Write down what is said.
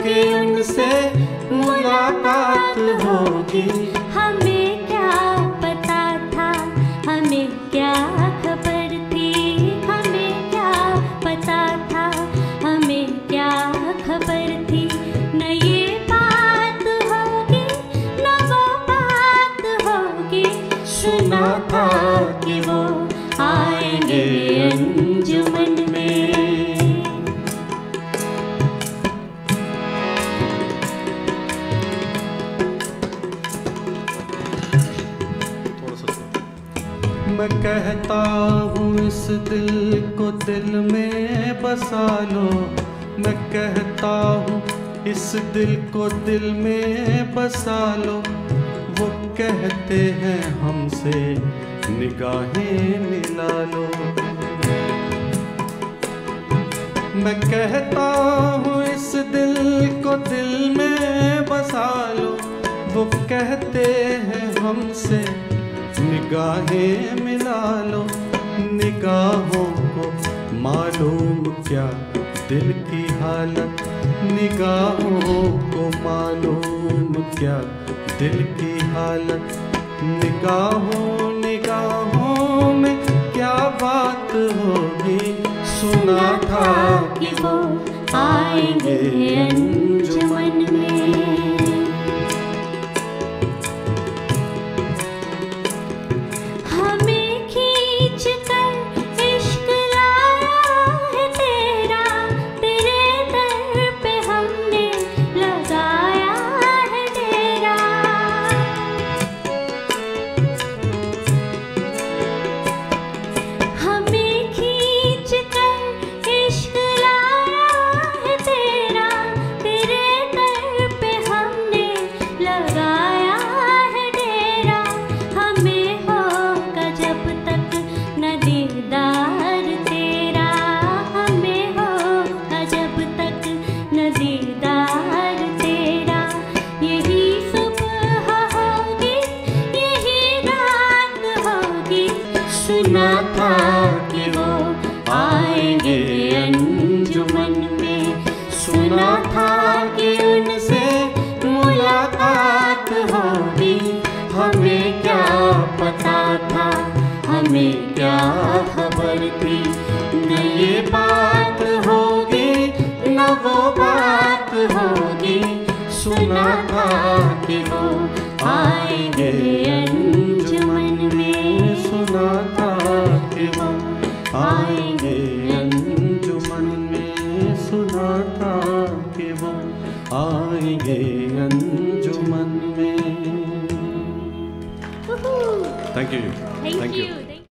कि उनसे मुलाकात होगी। हमें क्या पता था, हमें क्या खबर थी, हमें क्या पता था, हमें क्या खबर थी। न ये बात होगी न वो बात होगी, सुना था कि वो आएंगे अंजुमन में। मैं कहता हूँ इस दिल को दिल में बसा लो, मैं कहता हूँ इस दिल को दिल में बसा लो। वो कहते हैं हमसे निगाहें मिला लो। मैं कहता हूँ इस दिल को दिल में बसा लो, वो कहते हैं हमसे निगाहें मिला लो। निगाहों को मालूम क्या दिल की हालत, निगाहों को मालूम क्या दिल की हालत। निगाहों में क्या बात होगी, सुना था कि वो आएंगे अंजुमन में। सुना था कि वो आएंगे अंजुमन में, सुना था कि उनसे मुलाकात होगी। हमें क्या पता था, हमें क्या खबर थी। न ये बात होगी न वो बात होगी, सुना था कि वो आएंगे अंजुमन में। सुना था कि वो आएंगे अंजुमन में, सुना था कि वो आएंगे अंजुमन में। Thank you. Thank you.